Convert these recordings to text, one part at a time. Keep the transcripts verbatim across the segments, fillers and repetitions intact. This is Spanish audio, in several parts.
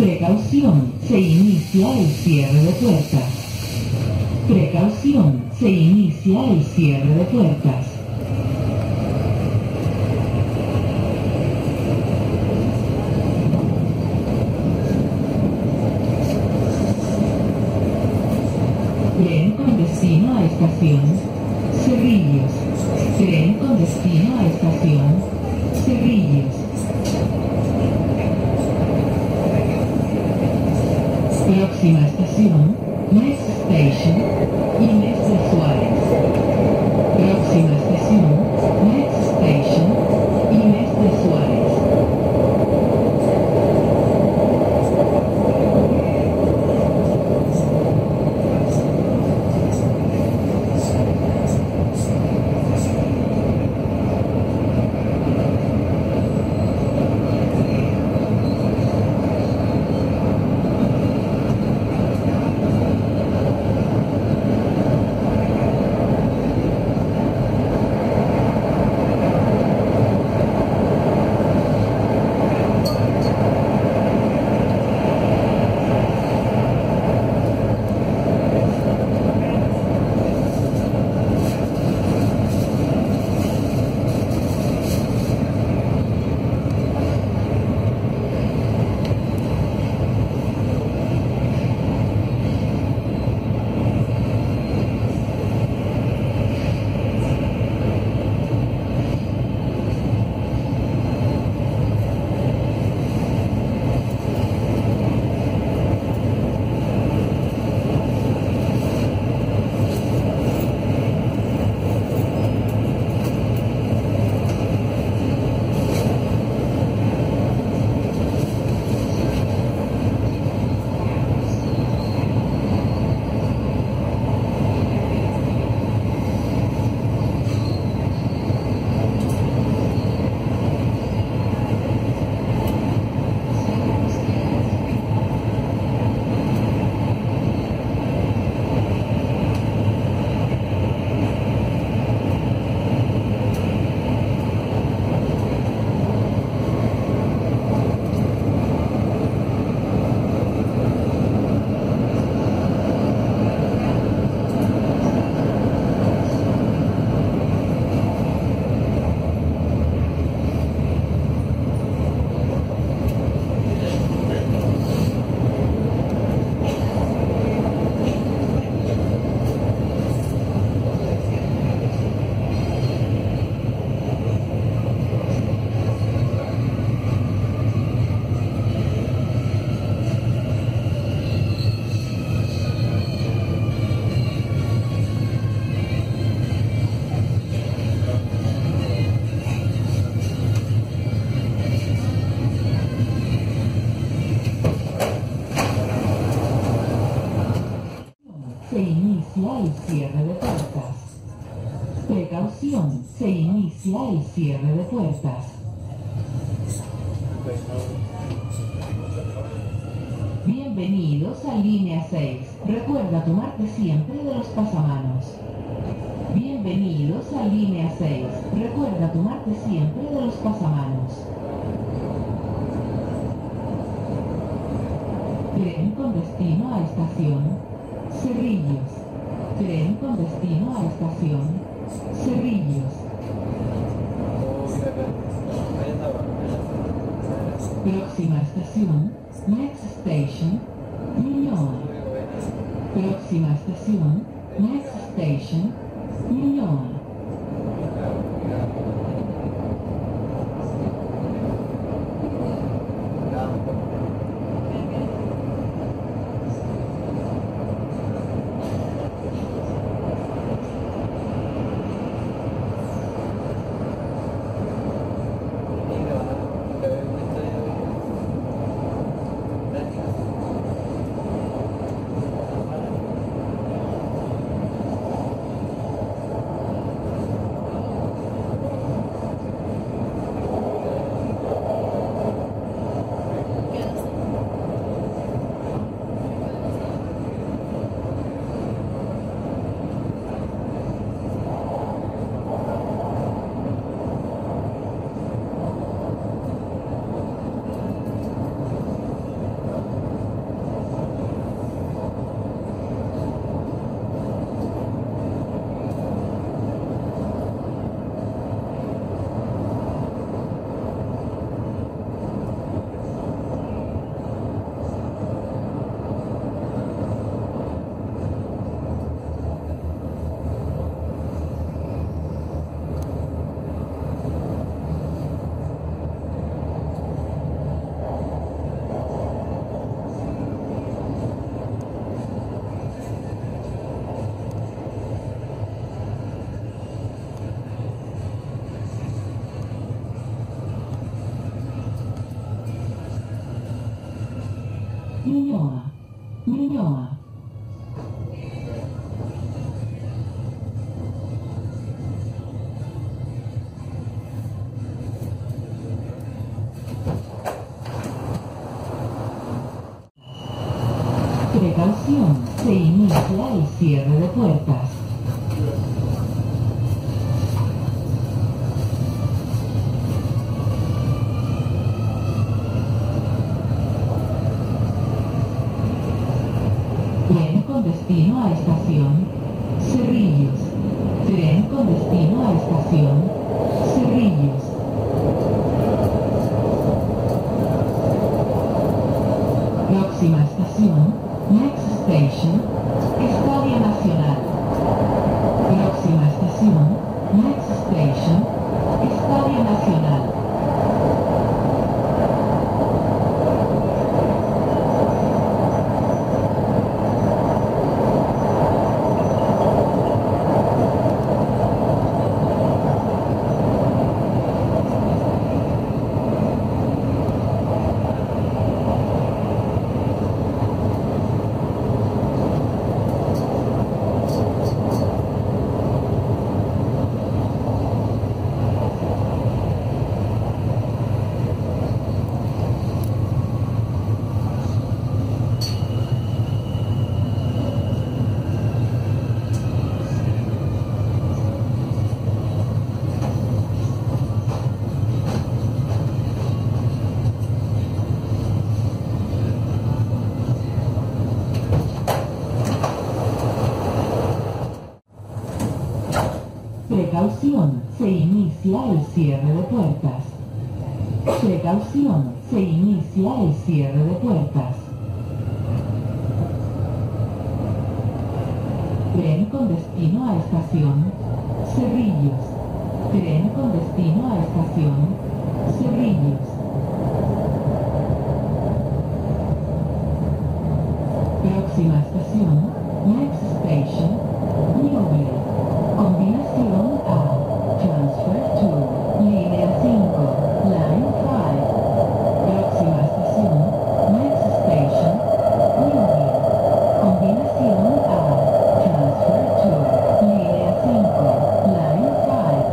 Precaución, se inicia el cierre de puertas. Precaución, se inicia el cierre de puertas. Tren con destino a estación Cerrillos. Tren con destino a estación Cerrillos. Próxima estación, Next Station, Inés de Suárez. Próxima estación, Next Station, Inés de Suárez. Se inicia el cierre de puertas. Precaución, se inicia el cierre de puertas. Bienvenidos a línea seis. Recuerda tomarte siempre de los pasamanos. Bienvenidos a línea seis. Recuerda tomarte siempre de los pasamanos. Tren con destino a estación Cerrillos. Tren con destino a estación Cerrillos. Próxima estación, Next Station, Ñuñoa. Próxima estación, Next Station, Ñuñoa. Ñuñoa, Ñuñoa. Precaución, se inicia el cierre de puertas. Tren con destino a estación Cerrillos. Tren con destino a estación Cerrillos. Próxima estación, next station, Estadio Nacional. Próxima estación, next station, Estadio Nacional. Precaución, se inicia el cierre de puertas. Precaución, se inicia el cierre de puertas. Tren con destino a estación Cerrillos. Tren con destino a estación Cerrillos. Próxima estación, next station, Ñuble. Combinación A, transfer to, línea cinco, line five. Próxima estación, next station, Ñuble. Combinación A, transfer to, línea cinco, line five.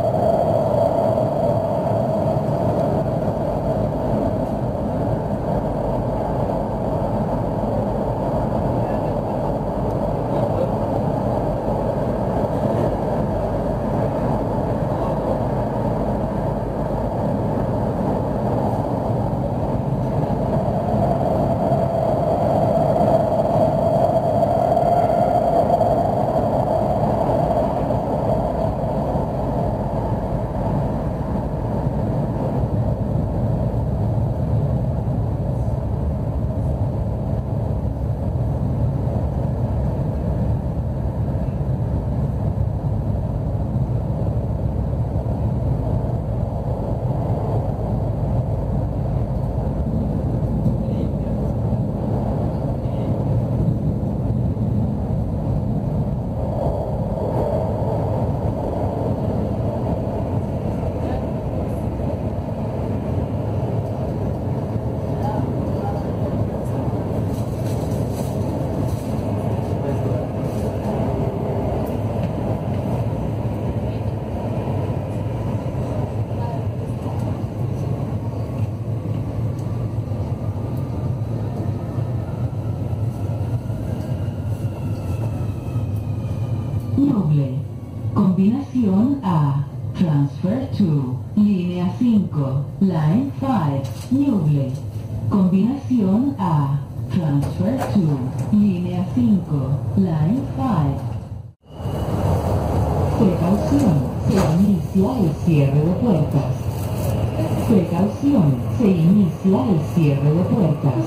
Ñuble. Combinación A, transfer to, línea cinco, line five, Ñuble. Combinación A, transfer to, línea cinco, line five. Precaución, se inicia el cierre de puertas. Precaución, se inicia el cierre de puertas.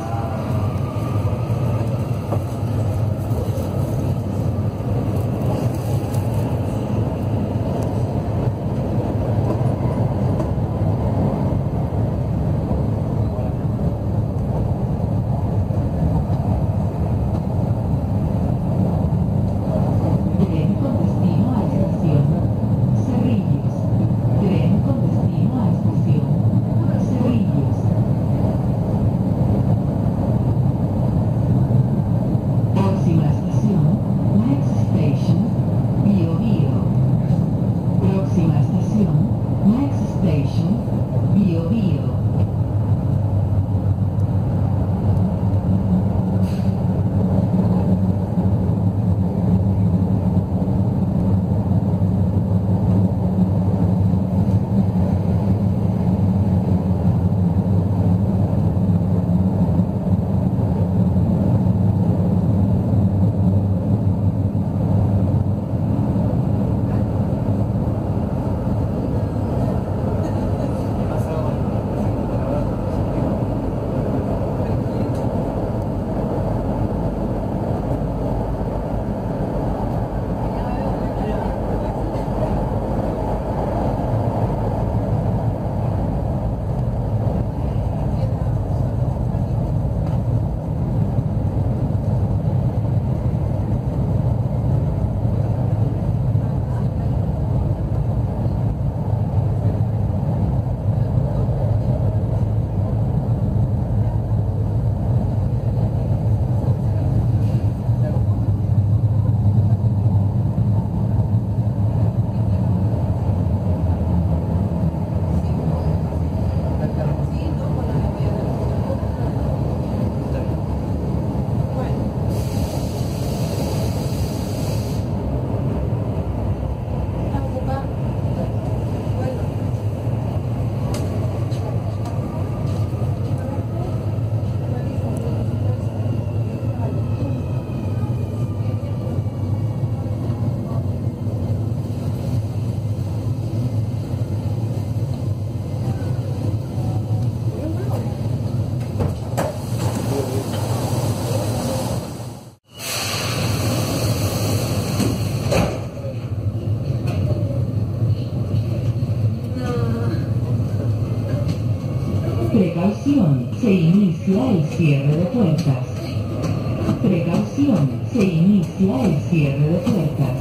Precaución, se inicia el cierre de puertas. Precaución, se inicia el cierre de puertas.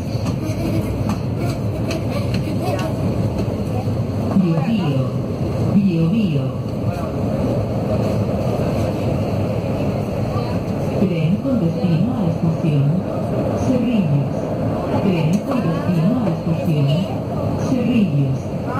Bio Bio, Bio Bio. Tren con destino a la estación Cerrillos. Tren con destino a la estación Cerrillos.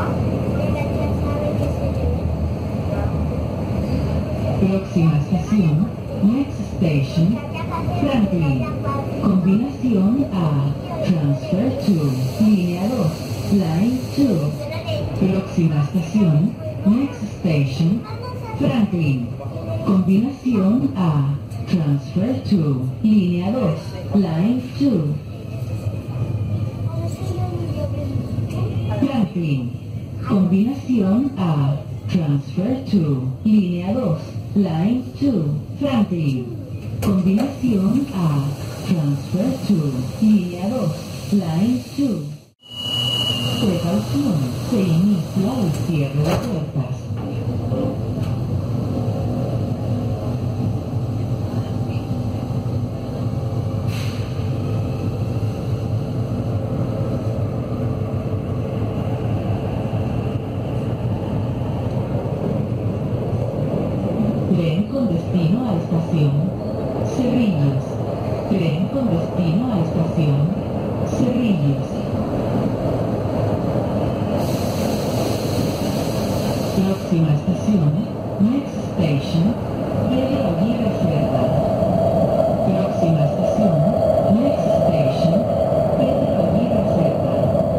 Próxima estación, next station, Franklin. Combinación A, transfer to, línea dos, line dos. Próxima estación, next station, Franklin. Combinación A, transfer to, línea dos, line dos. Franklin. Combinación A, transfer to, línea dos, line dos. Franklin. Combinación A, transfer to, línea dos, line dos. Precaución, se inicia el cierre de puertas. Tren con destino a la estación Cerrillos. Tren con destino a la estación Cerrillos. Próxima estación, next station, Pedro Aguirre Cerda. Próxima estación, next station, Pedro Aguirre Cerda.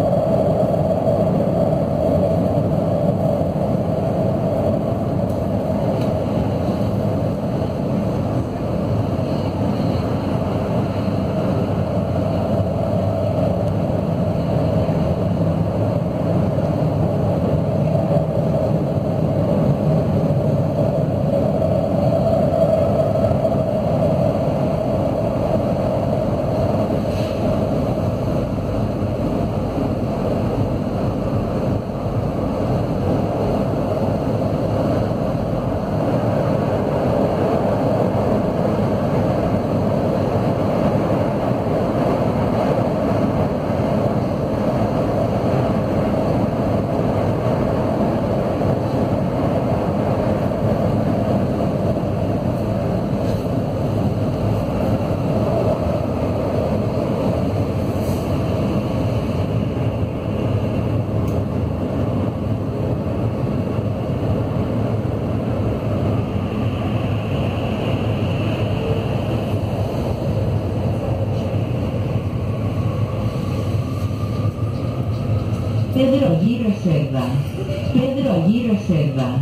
Pedro Aguirre Cerda. Pedro Aguirre Cerda.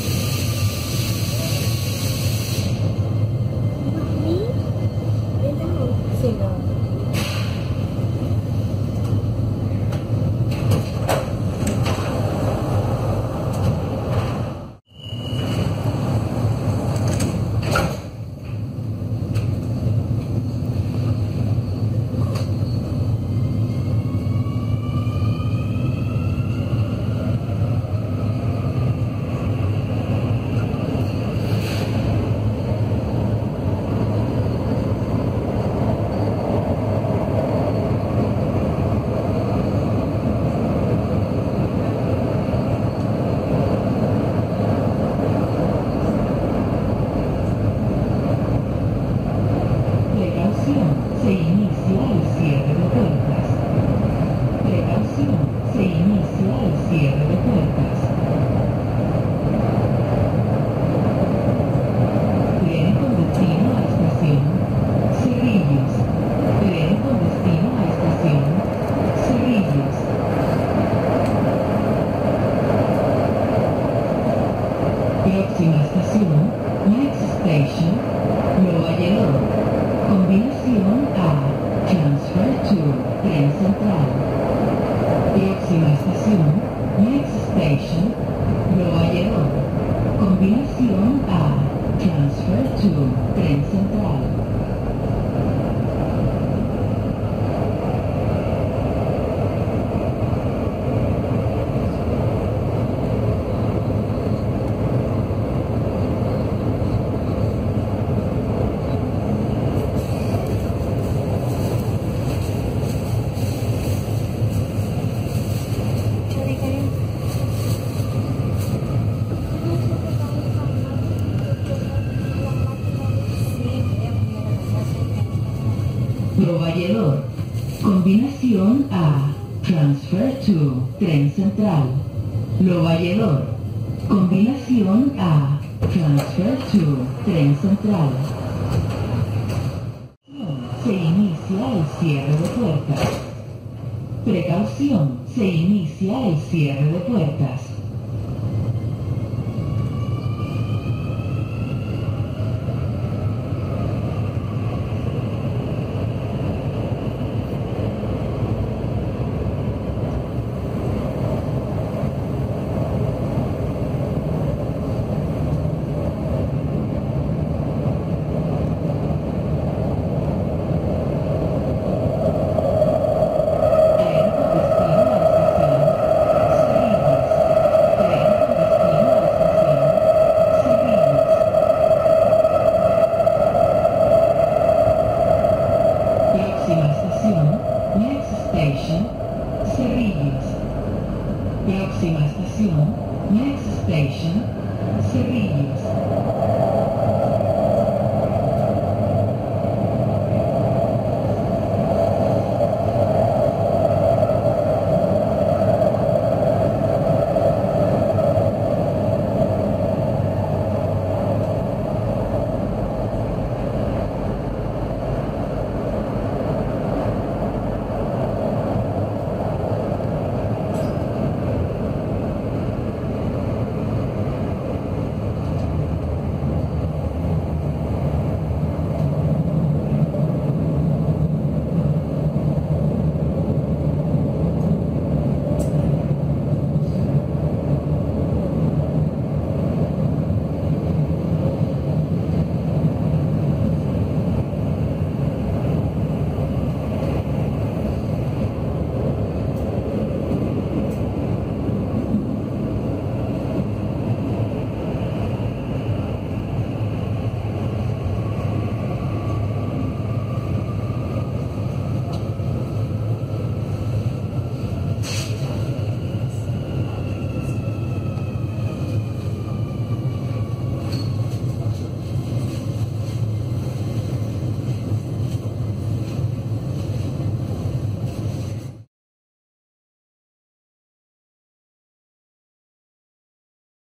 Se inicia el cierre de puertas. Precaución, se inicia el cierre de puertas. Tren con destino a estación Cerrillos. Tren con destino a estación Cerrillos. Próxima estación, next station, Nueva York. Combinación A, transfer to, tren central. Próxima estación, next station, Nueva York. Combinación A, transfer to, tren central. Lo Valledor. Combinación A. Transfer to. Tren Central. Lo Valledor. Combinación A. Transfer to. Tren Central. Se inicia el cierre de puertas. Precaución. Se inicia el cierre de puertas.